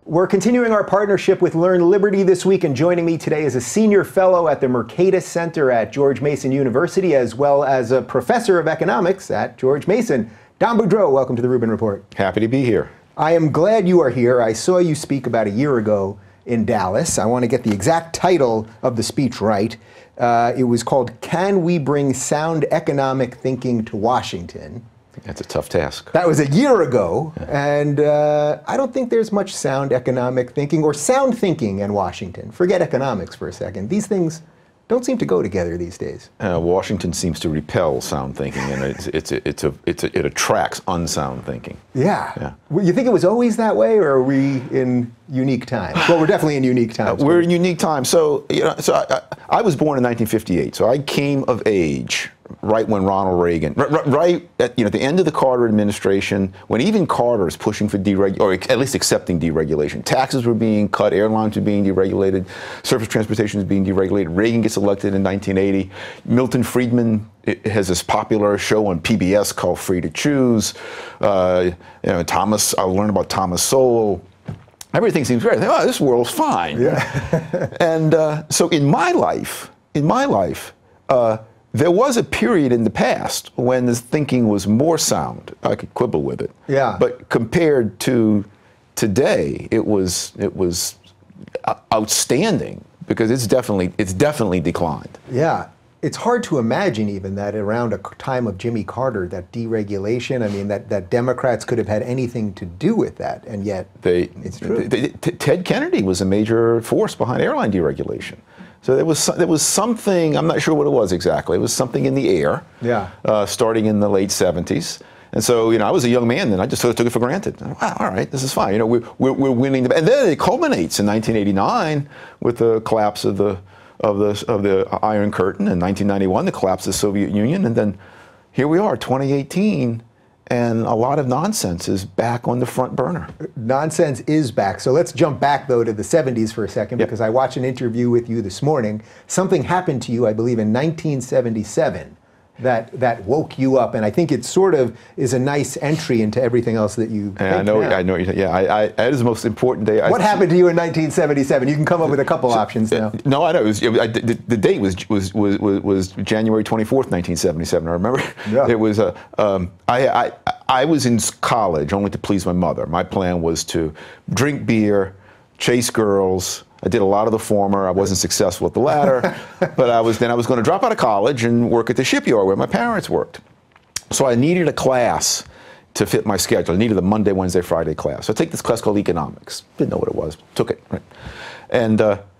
We're continuing our partnership with Learn Liberty this week, and joining me today is a senior fellow at the Mercatus Center at George Mason University, as well as a professor of economics at George Mason. Don Boudreaux, welcome to the Rubin Report. Happy to be here. I am glad you are here. I saw you speak about a year ago in Dallas. I want to get the exact title of the speech right. It was called, "Can We Bring Sound Economic Thinking to Washington?" That's a tough task. That was a year ago, and I don't think there's much sound economic thinking or sound thinking in Washington. Forget economics for a second. These things don't seem to go together these days. Washington seems to repel sound thinking, and it attracts unsound thinking. Yeah. Well, you think it was always that way, or are we in unique times? Well, we're definitely in unique times. We're in unique times. So, I was born in 1958, so I came of age right when Ronald Reagan, right at the end of the Carter administration, when even Carter is pushing for deregulation, or at least accepting deregulation. Taxes were being cut, airlines were being deregulated, surface transportation was being deregulated. Reagan gets elected in 1980. Milton Friedman has this popular show on PBS called Free to Choose. Thomas, I learned about Thomas Sowell. Everything seems great. I think, oh, this world's fine. Yeah. And so in my life, there was a period in the past when the thinking was more sound. I could quibble with it. Yeah. But compared to today, it was outstanding because it's definitely declined. Yeah. It's hard to imagine even that around a time of Jimmy Carter, that deregulation, I mean, that Democrats could have had anything to do with that, and yet it's true. Ted Kennedy was a major force behind airline deregulation. So there was something, I'm not sure what it was exactly, it was something in the air, starting in the late 70s. And so, I was a young man then, I just sort of took it for granted. Wow, all right, this is fine, we're winning. And then it culminates in 1989 with the collapse of the Iron Curtain, in 1991, the collapse of the Soviet Union, and then here we are, 2018, and a lot of nonsense is back on the front burner. Nonsense is back. So let's jump back, though, to the 70s for a second, because I watched an interview with you this morning. Something happened to you, I believe, in 1977 that woke you up, and I think it sort of is a nice entry into everything else that you think I know. Yeah, that is the most important day. What happened to you in 1977? You can come up with a couple options now. No, I know. The date was January 24th, 1977. I remember. Yeah. It was I was in college only to please my mother. My plan was to drink beer, chase girls. I did a lot of the former. I wasn't successful at the latter, but I was going to drop out of college and work at the shipyard where my parents worked. So I needed a class to fit my schedule. I needed a Monday, Wednesday, Friday class. So I take this class called economics. Didn't know what it was. Took it. Right? And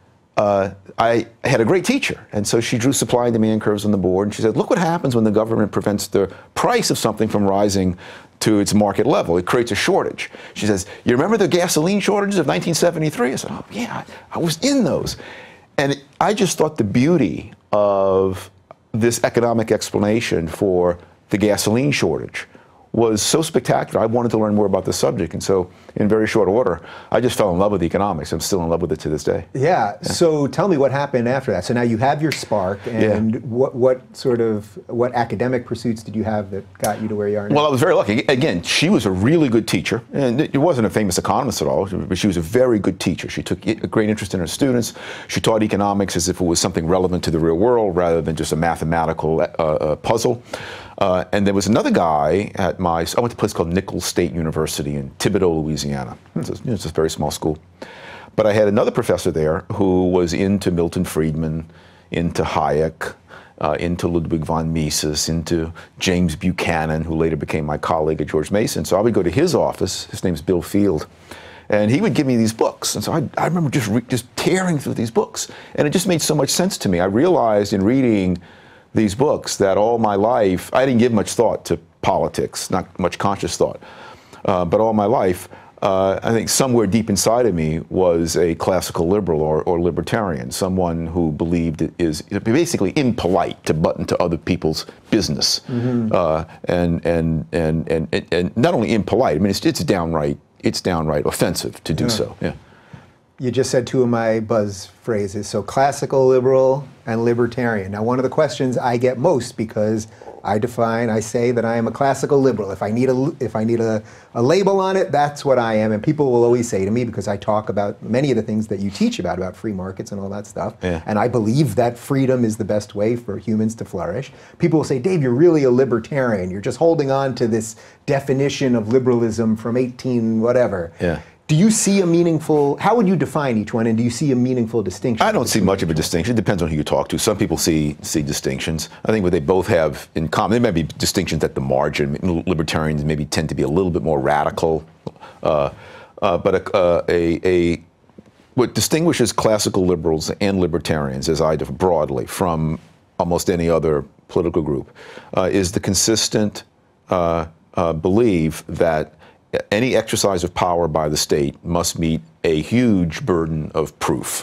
I had a great teacher, and so she drew supply and demand curves on the board, and she said, look what happens when the government prevents the price of something from rising to its market level. It creates a shortage. She says, you remember the gasoline shortages of 1973? I said, oh yeah, I was in those. And I just thought the beauty of this economic explanation for the gasoline shortage was so spectacular. I wanted to learn more about the subject, and so in very short order, I just fell in love with economics. I'm still in love with it to this day. Yeah. So tell me what happened after that. So now you have your spark, and what academic pursuits did you have that got you to where you are now? Well, I was very lucky. Again, she was a really good teacher, and it wasn't a famous economist at all, but she was a very good teacher. She took a great interest in her students. She taught economics as if it was something relevant to the real world rather than just a mathematical puzzle. And there was another guy at I went to a place called Nichols State University in Thibodaux, Louisiana. It's a very small school. But I had another professor there who was into Milton Friedman, into Hayek, into Ludwig von Mises, into James Buchanan, who later became my colleague at George Mason. So I would go to his office. His name's Bill Field. And he would give me these books. And so I remember just tearing through these books. And it just made so much sense to me. I realized in reading these books that all my life, I didn't give much thought to politics, not much conscious thought, but all my life, I think somewhere deep inside of me was a classical liberal or libertarian, someone who believed it is basically impolite to butt into other people's business, and not only impolite, I mean it's downright offensive to do so. Yeah. You just said two of my buzz phrases. So classical liberal and libertarian. Now, one of the questions I get most, because I say that I am a classical liberal. If I need a label on it, that's what I am. And people will always say to me, because I talk about many of the things that you teach about free markets and all that stuff, and I believe that freedom is the best way for humans to flourish. People will say, Dave, you're really a libertarian. You're just holding on to this definition of liberalism from 18 whatever. Yeah. Do you see a meaningful, how would you define each one, and do you see a meaningful distinction? I don't see much of a distinction. It depends on who you talk to. Some people see distinctions. I think what they both have in common, there may be distinctions at the margin. Libertarians maybe tend to be a little bit more radical. What distinguishes classical liberals and libertarians, as I define broadly, from almost any other political group, is the consistent belief that any exercise of power by the state must meet a huge burden of proof.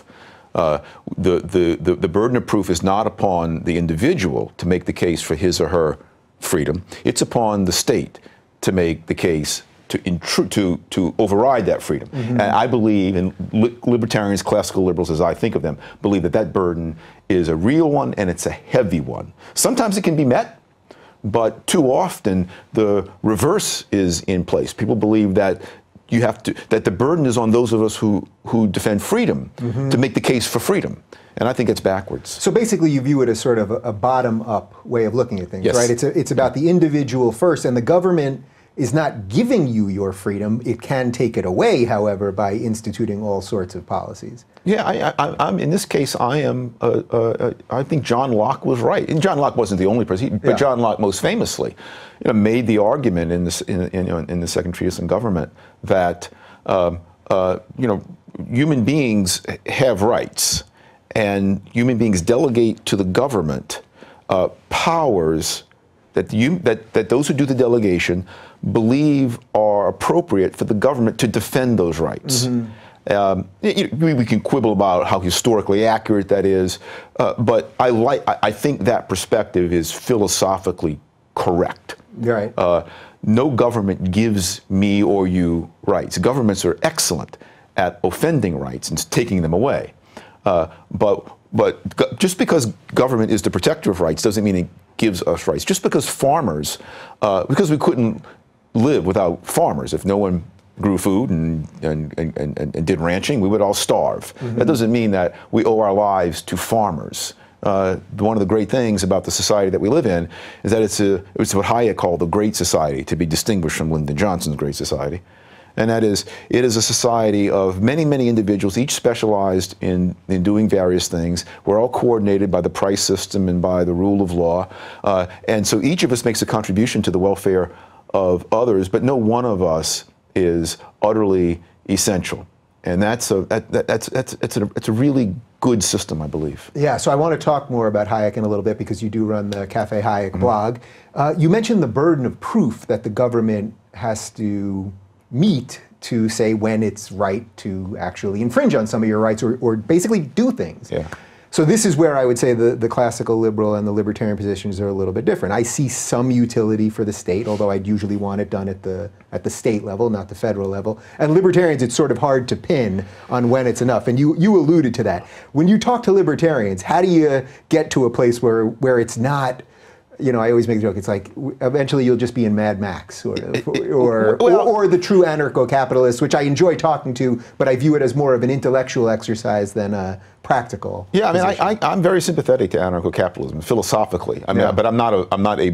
The burden of proof is not upon the individual to make the case for his or her freedom. It's upon the state to make the case to override that freedom. And I believe, and libertarians, classical liberals as I think of them, believe that that burden is a real one and it's a heavy one. Sometimes it can be met, but too often the reverse is in place. People believe that that the burden is on those of us who defend freedom to make the case for freedom. And I think it's backwards. So basically you view it as sort of a bottom-up way of looking at things, yes. right? It's about the individual first, and the government is not giving you your freedom. It can take it away, however, by instituting all sorts of policies. Yeah, I'm in this case, I think John Locke was right. And John Locke wasn't the only person, but John Locke most famously made the argument in the Second Treatise on Government that human beings have rights, and human beings delegate to the government powers that those who do the delegation believe are appropriate for the government to defend those rights. We can quibble about how historically accurate that is, but I think that perspective is philosophically correct. Right. No government gives me or you rights. Governments are excellent at offending rights and taking them away. But just because government is the protector of rights doesn't mean it gives us rights. Just because farmers, because we couldn't live without farmers. If no one grew food and did ranching, we would all starve. That doesn't mean that we owe our lives to farmers. One of the great things about the society that we live in is that it's what Hayek called the Great Society, to be distinguished from Lyndon Johnson's Great Society. And that is, it is a society of many, many individuals, each specialized in doing various things. We're all coordinated by the price system and by the rule of law. And so each of us makes a contribution to the welfare of others, but no one of us is utterly essential. And that's a really good system, I believe. Yeah, so I want to talk more about Hayek in a little bit, because you do run the Cafe Hayek blog. You mentioned the burden of proof that the government has to meet to say when it's right to actually infringe on some of your rights, or basically do things. Yeah. So this is where I would say the classical liberal and the libertarian positions are a little bit different. I see some utility for the state, although I'd usually want it done at the state level, not the federal level. And libertarians, it's sort of hard to pin on when it's enough. And you alluded to that. When you talk to libertarians, how do you get to a place where it's not, I always make the joke, it's like eventually you'll just be in Mad Max or the true anarcho-capitalist, which I enjoy talking to, but I view it as more of an intellectual exercise than a practical. Yeah, I mean, I'm very sympathetic to anarcho-capitalism philosophically. I mean, but I'm not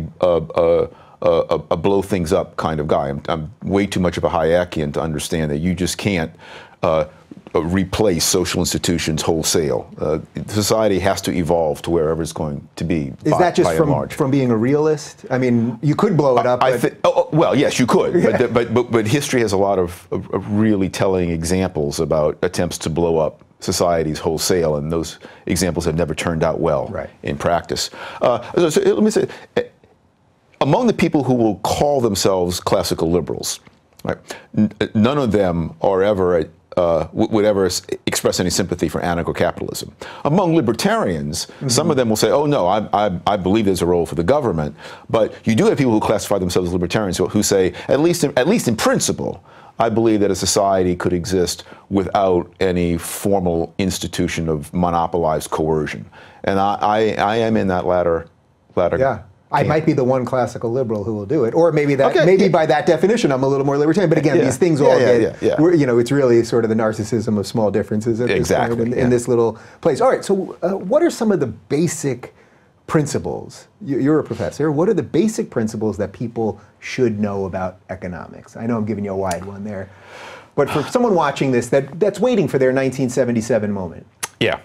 a blow things up kind of guy. I'm way too much of a Hayekian to understand that you just can't replace social institutions wholesale. Society has to evolve to wherever it's going to be. Is that just from being a realist? I mean, you could blow it up. Well, yes, you could. Yeah. But history has a lot of really telling examples about attempts to blow up societies wholesale, and those examples have never turned out well in practice. So let me say, among the people who will call themselves classical liberals, none of them are ever would ever express any sympathy for anarcho-capitalism. Among libertarians, some of them will say, oh no, I believe there's a role for the government, but you do have people who classify themselves as libertarians who say, at least in principle, I believe that a society could exist without any formal institution of monopolized coercion. And I am in that latter Yeah. I camp. might be the one classical liberal who will do it, or maybe that by that definition I'm a little more libertarian. But again, these things all get, you know, it's really sort of the narcissism of small differences at this point in this little place. All right, so what are some of the basic principles? You're a professor. What are the basic principles that people should know about economics? I know I'm giving you a wide one there, but for someone watching this that's waiting for their 1977 moment. Yeah.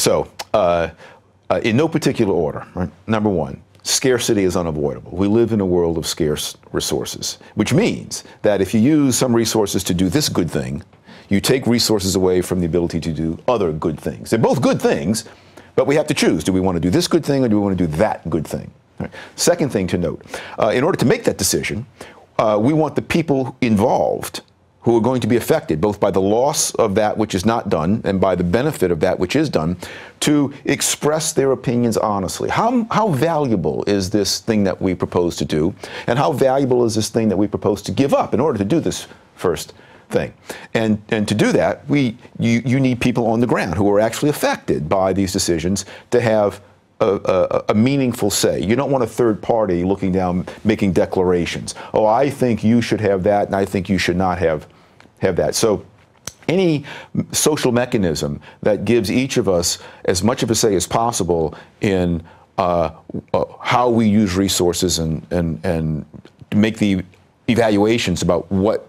In no particular order, right? Number one, scarcity is unavoidable. We live in a world of scarce resources, which means that if you use some resources to do this good thing, you take resources away from the ability to do other good things. They're both good things, but we have to choose. Do we want to do this good thing or do we want to do that good thing? Right. Second thing to note, in order to make that decision, we want the people involved who are going to be affected both by the loss of that which is not done and by the benefit of that which is done to express their opinions honestly. How valuable is this thing that we propose to do, and how valuable is this thing that we propose to give up in order to do this first thing? And to do that, you need people on the ground who are actually affected by these decisions to have a meaningful say. You don't want a third party looking down, making declarations. Oh, I think you should have that, and I think you should not have that. So any social mechanism that gives each of us as much of a say as possible in how we use resources and make the evaluations about what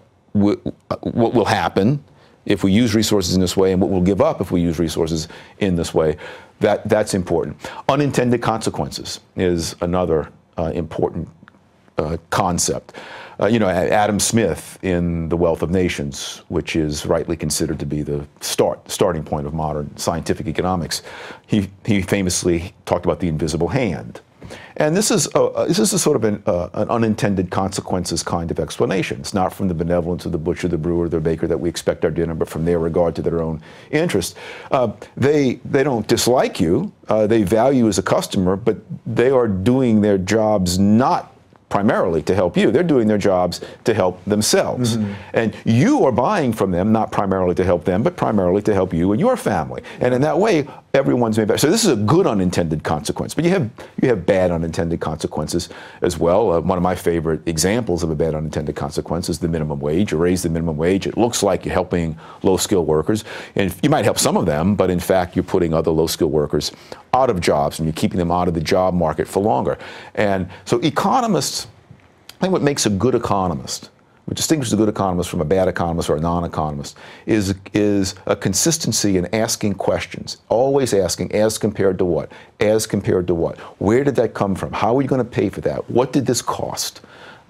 will happen if we use resources in this way and what we'll give up if we use resources in this way, that's important. Unintended consequences is another important concept. You know, Adam Smith in The Wealth of Nations, which is rightly considered to be the starting point of modern scientific economics, he famously talked about the invisible hand. And this is a sort of an unintended consequences kind of explanation. It's not from the benevolence of the butcher, the brewer, the baker that we expect our dinner, but from their regard to their own interest. They don't dislike you. They value you as a customer, but they are doing their jobs not primarily to help you. They're doing their jobs to help themselves. Mm-hmm. And you are buying from them, not primarily to help them, but primarily to help you and your family. And in that way, everyone's made better. So this is a good unintended consequence. But you have bad unintended consequences as well. One of my favorite examples of a bad unintended consequence is the minimum wage. You raise the minimum wage. It looks like you're helping low-skilled workers. And you might help some of them, but in fact, you're putting other low-skilled workers out of jobs, and you're keeping them out of the job market for longer. And so economists, I think what makes a good economist, what distinguishes a good economist from a bad economist or a non-economist, is a consistency in asking questions, always asking, as compared to what? As compared to what? Where did that come from? How are you going to pay for that? What did this cost?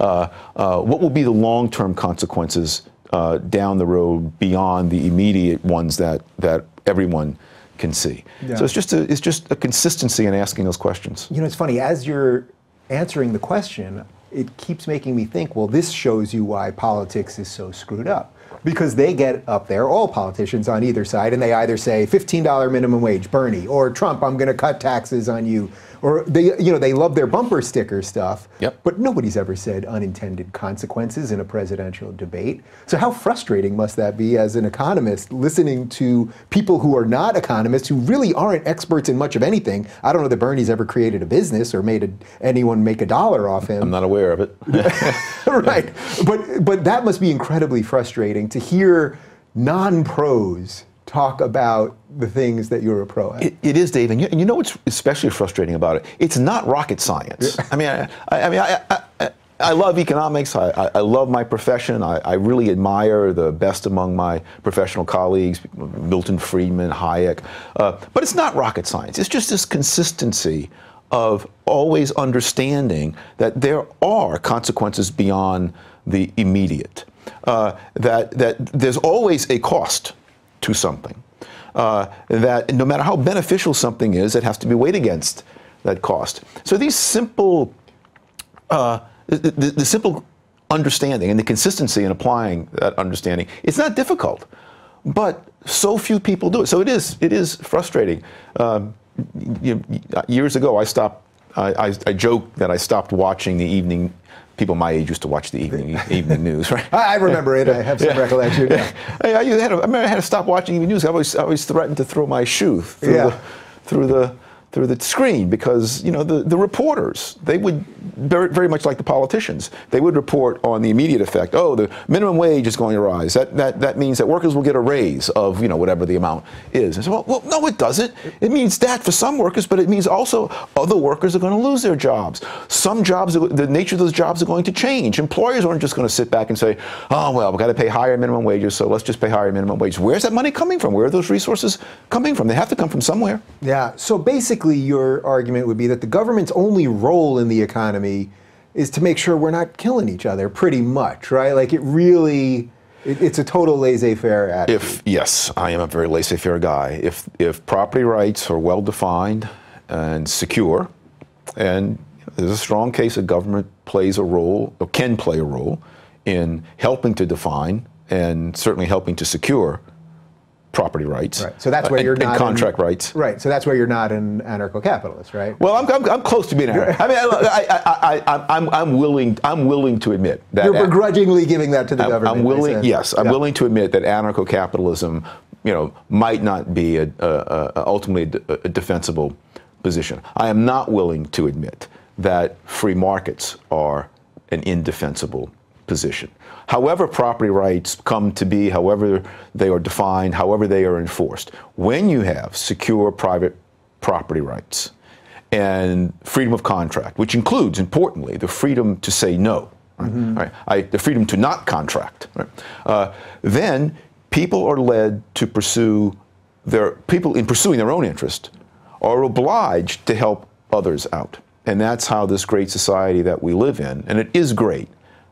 What will be the long-term consequences down the road beyond the immediate ones that everyone can see? Yeah. So it's just a consistency in asking those questions. You know, it's funny, as you're answering the question, it keeps making me think, well, this shows you why politics is so screwed up. Because they get up there, all politicians on either side, and they either say $15 minimum wage, Bernie, or Trump, I'm going to cut taxes on you, or they love their bumper sticker stuff. Yep. But nobody's ever said unintended consequences in a presidential debate. So how frustrating must that be as an economist, listening to people who are not economists, who really aren't experts in much of anything? I don't know that Bernie's ever created a business or made anyone make $1 off him. I'm not aware of it. Right. But that must be incredibly frustrating to hear non-pros talk about the things that you're a pro at. It is, Dave, and you know what's especially frustrating about it? It's not rocket science. Yeah. I love economics. I love my profession. I really admire the best among my professional colleagues, Milton Friedman, Hayek. But it's not rocket science. It's just this consistency of always understanding that there are consequences beyond the immediate. That there's always a cost to something. That no matter how beneficial something is, it has to be weighed against that cost. So these simple, the simple understanding and the consistency in applying that understanding, it's not difficult, but so few people do it. So it is frustrating. Years ago, I joked that I stopped watching the evening people my age used to watch the evening news, right? I remember it. I have some recollection. Yeah. I remember I had to stop watching evening news. I always threatened to throw my shoe through the screen, because the reporters, they would very much like the politicians, they would report on the immediate effect. Oh, the minimum wage is going to rise. That means that workers will get a raise of whatever the amount is. And so, well, no, it doesn't. It means that for some workers, but it means also other workers are going to lose their jobs. Some jobs, the nature of those jobs are going to change. Employers aren't just going to sit back and say, oh well, we've got to pay higher minimum wages, so let's just pay higher minimum wages. Where's that money coming from? Where are those resources coming from? They have to come from somewhere. Yeah. So basically, your argument would be that the government's only role in the economy is to make sure we're not killing each other, pretty much, right? Like it's a total laissez-faire attitude. Yes, I am a very laissez-faire guy. If property rights are well defined and secure, and there's a strong case that government plays a role, or can play a role, in helping to define and certainly helping to secure property rights. Right. So that's where you're not contract rights. Right. So that's where you're not an anarcho-capitalist, right? Well, I'm close to being an anarcho. I mean, I'm willing to admit that you're begrudgingly giving that to the government. I'm willing. Yes, I'm willing to admit that anarcho-capitalism, might not be ultimately a defensible position. I am not willing to admit that free markets are an indefensible position. However property rights come to be, however they are defined, however they are enforced, when you have secure private property rights and freedom of contract, which includes, importantly, the freedom to say no, right? The freedom to not contract, right? Then people are led to pursue in pursuing their own interest, are obliged to help others out. And that's how this great society that we live in, and it is great,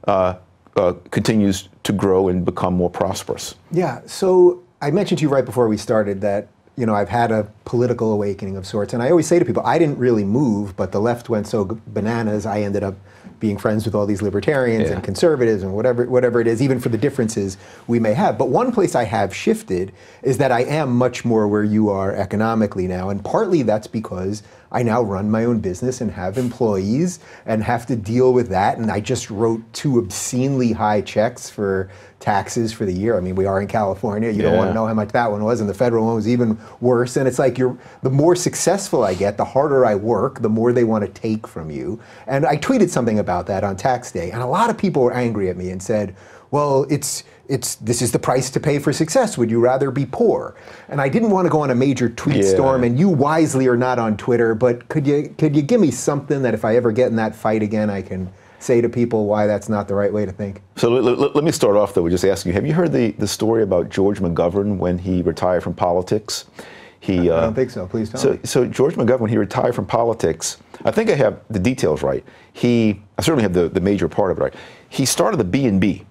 continues to grow and become more prosperous. Yeah, so I mentioned to you right before we started that, I've had a political awakening of sorts, and I always say to people, I didn't really move, but the left went so bananas, I ended up being friends with all these libertarians and conservatives and whatever it is, even for the differences we may have. But one place I have shifted is that I am much more where you are economically now, and partly that's because I now run my own business and have employees and have to deal with that. And I just wrote 2 obscenely high checks for taxes for the year. I mean, we are in California. You don't want to know how much that one was. And the federal one was even worse. And it's like the more successful I get, the harder I work, the more they want to take from you. And I tweeted something about that on tax day. And a lot of people were angry at me and said, well, this is the price to pay for success. Would you rather be poor? And I didn't want to go on a major tweet storm, and you wisely are not on Twitter, but could you give me something that if I ever get in that fight again, I can say to people why that's not the right way to think? So let me start off though with just asking you, have you heard the story about George McGovern when he retired from politics? I don't think so. Please tell me. So George McGovern, when he retired from politics, I think I have the details right. I certainly have the major part of it right. He started the B&B.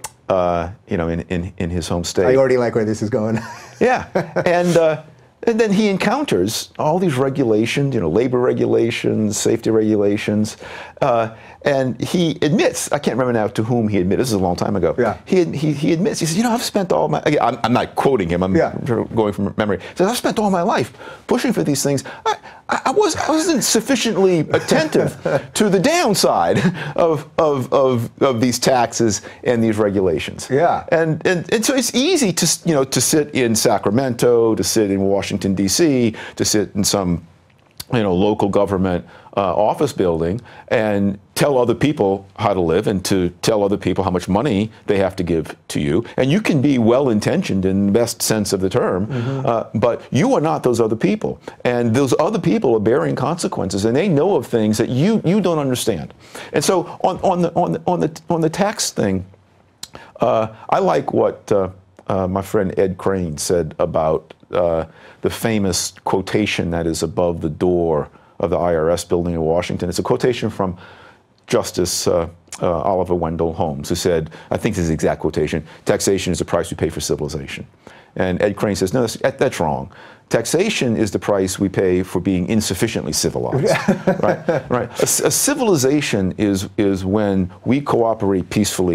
In his home state. I already like where this is going. Yeah, and then he encounters all these regulations, labor regulations, safety regulations, and he admits, I can't remember now to whom he admitted, this is a long time ago. Yeah. He admits, he says, I've spent all my, I'm not quoting him, I'm going from memory. He says, I've spent all my life pushing for these things. I wasn't sufficiently attentive to the downside of these taxes and these regulations. Yeah. And so it's easy to sit in Sacramento, to sit in Washington D.C., to sit in some local government office building and tell other people how to live and to tell other people how much money they have to give to you. And you can be well-intentioned in the best sense of the term, but you are not those other people. And those other people are bearing consequences, and they know of things that you don't understand. And so on the tax thing, I like what my friend Ed Crane said about the famous quotation that is above the door of the IRS building in Washington. It's a quotation from Justice Oliver Wendell Holmes, who said, I think this is the exact quotation, taxation is the price we pay for civilization. And Ed Crane says, no, that's wrong. Taxation is the price we pay for being insufficiently civilized. Right? A civilization is when we cooperate peacefully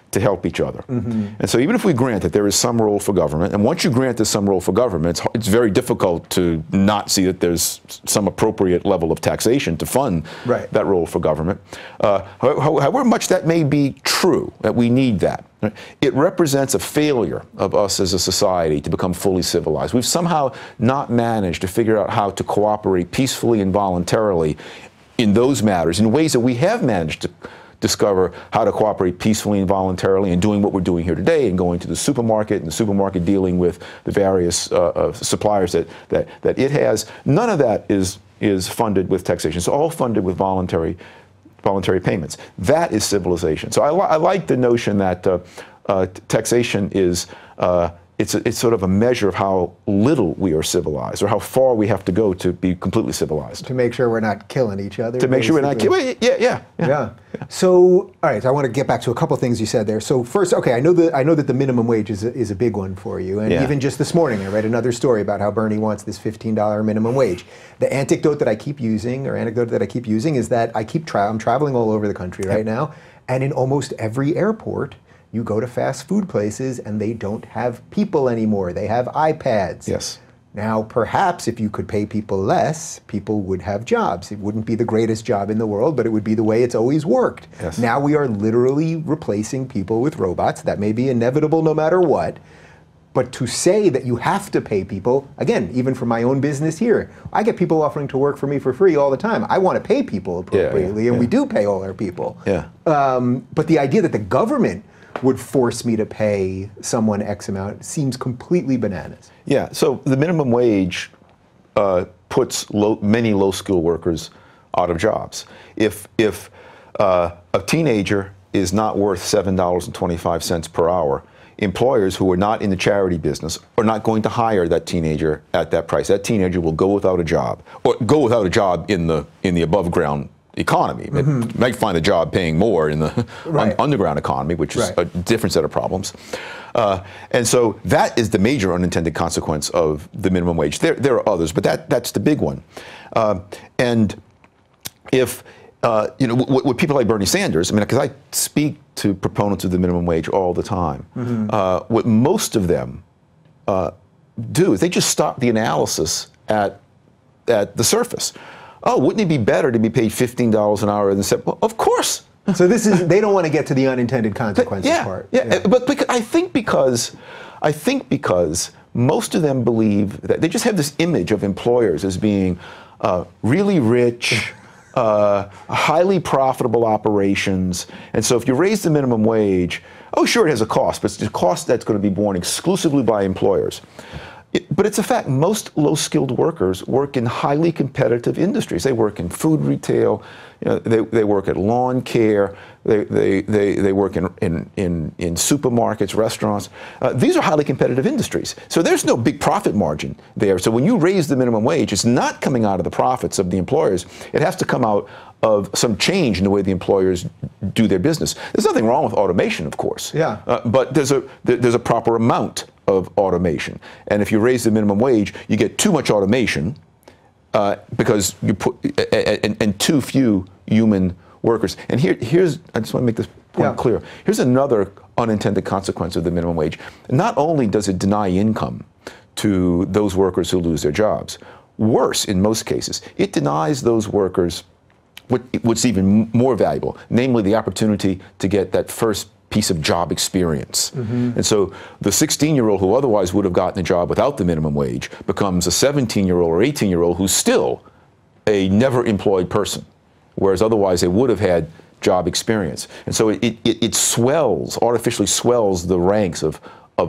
to help each other. And so even if we grant that there is some role for government, and once you grant there's some role for government, it's very difficult to not see that there's some appropriate level of taxation to fund that role for government. However much that may be true, that we need that, it represents a failure of us as a society to become fully civilized. We've somehow not managed to figure out how to cooperate peacefully and voluntarily in those matters in ways that we have managed to discover how to cooperate peacefully and voluntarily and doing what we're doing here today and going to the supermarket and the supermarket dealing with the various suppliers that it has. None of that is funded with taxation. It's all funded with voluntary payments. That is civilization. So I like the notion that taxation is it's sort of a measure of how little we are civilized, or how far we have to go to be completely civilized. To make sure we're not killing each other. To make sure we're not killing. Yeah. So, all right. So I want to get back to a couple things you said there. So first, okay, I know that the minimum wage is a big one for you, and even just this morning, I read another story about how Bernie wants this $15 minimum wage. The anecdote that I keep using is that I'm traveling all over the country right now, and in almost every airport, you go to fast food places and they don't have people anymore. They have iPads. Yes. Now, perhaps if you could pay people less, people would have jobs. It wouldn't be the greatest job in the world, but it would be the way it's always worked. Yes. Now we are literally replacing people with robots. That may be inevitable no matter what. But to say that you have to pay people, again, even for my own business here, I get people offering to work for me for free all the time. I want to pay people appropriately, and we do pay all our people. Yeah. But the idea that the government would force me to pay someone X amount seems completely bananas. Yeah, so the minimum wage puts many low-skilled workers out of jobs. If a teenager is not worth $7.25 per hour, employers who are not in the charity business are not going to hire that teenager at that price. That teenager will go without a job, or go without a job in the above-ground economy. Might find a job paying more in the underground economy, which is a different set of problems. And so that is the major unintended consequence of the minimum wage. There are others, but that's the big one. And if with people like Bernie Sanders, I mean, because I speak to proponents of the minimum wage all the time, what most of them do is they just stop the analysis at the surface. Oh, wouldn't it be better to be paid $15 an hour than well, of course. So they don't want to get to the unintended consequences part. But I think because most of them believe that they just have this image of employers as being really rich, highly profitable operations. And so if you raise the minimum wage, oh, sure, it has a cost, but it's a cost that's going to be borne exclusively by employers. But it's a fact, most low-skilled workers work in highly competitive industries. They work in food retail, they work at lawn care, they work in supermarkets, restaurants. These are highly competitive industries. So there's no big profit margin there. So when you raise the minimum wage, it's not coming out of the profits of the employers. It has to come out of some change in the way the employers do their business. There's nothing wrong with automation, of course. But there's a proper amount of automation. And if you raise the minimum wage, you get too much automation because you put and too few human workers. And here's I just want to make this point clear. Here's another unintended consequence of the minimum wage. Not only does it deny income to those workers who lose their jobs, worse in most cases, it denies those workers what's even more valuable, namely the opportunity to get that first piece of job experience. And so the 16-year-old who otherwise would have gotten a job without the minimum wage becomes a 17-year-old or 18-year-old who's still a never employed person, whereas otherwise they would have had job experience. And so it swells, artificially swells the ranks of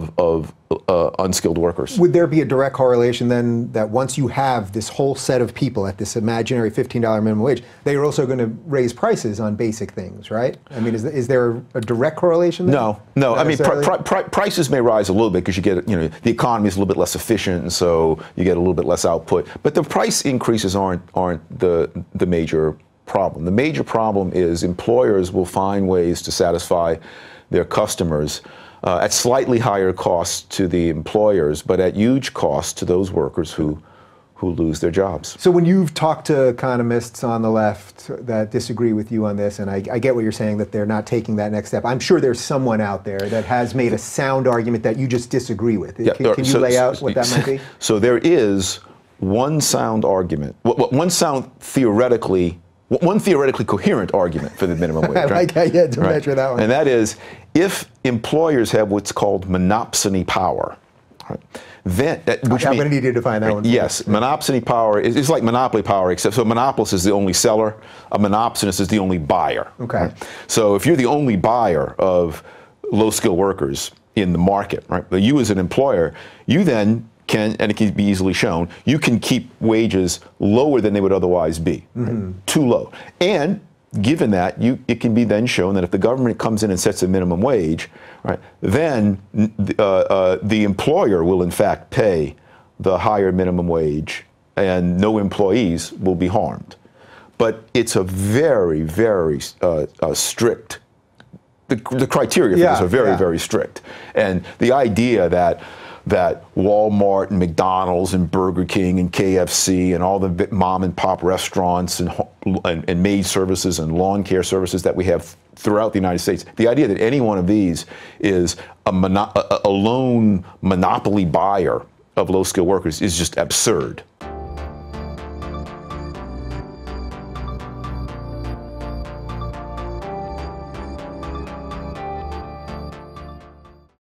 unskilled workers. Would there be a direct correlation then that once you have this whole set of people at this imaginary $15 minimum wage, they are also going to raise prices on basic things, right? I mean, is there a direct correlation there? No. I mean, prices may rise a little bit because you get, the economy is a little bit less efficient, and so you get a little bit less output. But the price increases aren't the major problem. The major problem is employers will find ways to satisfy their customers at slightly higher cost to the employers, but at huge cost to those workers who who lose their jobs. So when you've talked to economists on the left that disagree with you on this, and I get what you're saying, that they're not taking that next step, I'm sure there's someone out there that has made a sound argument that you just disagree with. Yeah, can you lay out what that might be? So there is one sound argument, one theoretically coherent argument for the minimum wage. I like how you had to measure that one. And that is, if employers have what's called monopsony power, right, then, I'm going to need you to define that one. Yes, monopsony power is like monopoly power, except so a monopolist is the only seller, a monopsonist is the only buyer. Okay. Right? So if you're the only buyer of low-skilled workers in the market, right, you as an employer, you then can, and it can be easily shown, you can keep wages lower than they would otherwise be, right? Too low. And given that, it can be then shown that if the government comes in and sets a minimum wage, right, then the employer will in fact pay the higher minimum wage, and no employees will be harmed. But it's a very, very strict. The criteria for this are very, very strict, and the idea that Walmart and McDonald's and Burger King and KFC and all the mom and pop restaurants and maid services and lawn care services that we have throughout the United States, the idea that any one of these is a lone monopoly buyer of low-skilled workers is just absurd.